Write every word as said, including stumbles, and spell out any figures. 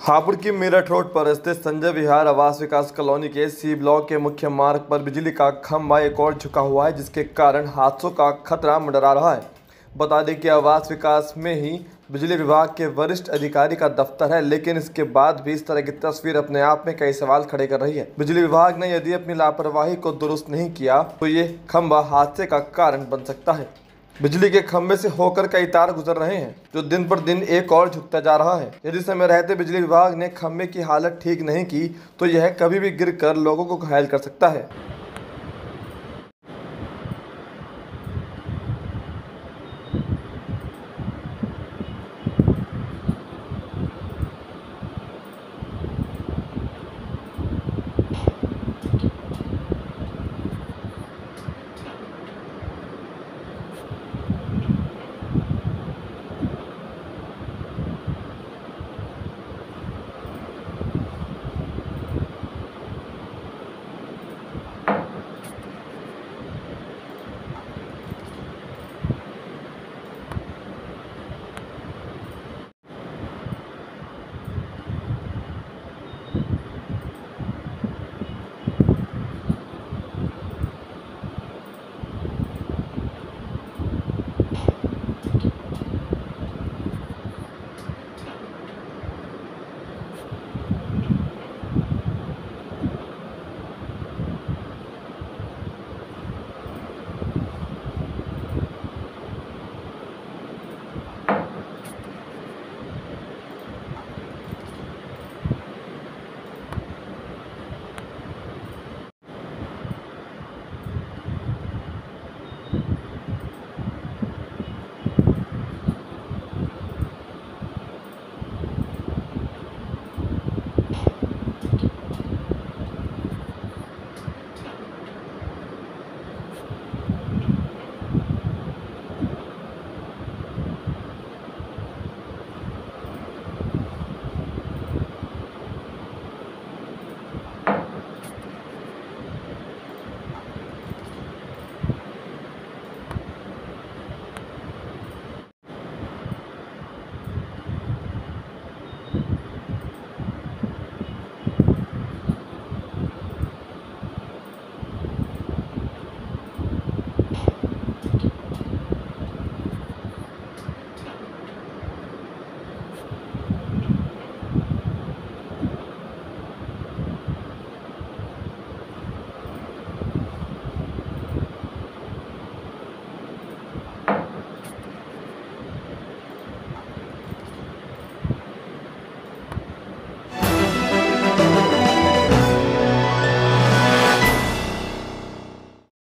हापुड़ की मेरठ रोड पर स्थित संजय विहार आवास विकास कॉलोनी के सी ब्लॉक के मुख्य मार्ग पर बिजली का खंभा एक और झुका हुआ है, जिसके कारण हादसों का खतरा मंडरा रहा है। बता दें कि आवास विकास में ही बिजली विभाग के वरिष्ठ अधिकारी का दफ्तर है, लेकिन इसके बाद भी इस तरह की तस्वीर अपने आप में कई सवाल खड़े कर रही है। बिजली विभाग ने यदि अपनी लापरवाही को दुरुस्त नहीं किया तो ये खंभा हादसे का कारण बन सकता है। बिजली के खंभे से होकर कई तार गुजर रहे हैं, जो दिन पर दिन एक और झुकता जा रहा है। यदि समय रहते बिजली विभाग ने खंभे की हालत ठीक नहीं की तो यह कभी भी गिरकर लोगों को घायल कर सकता है।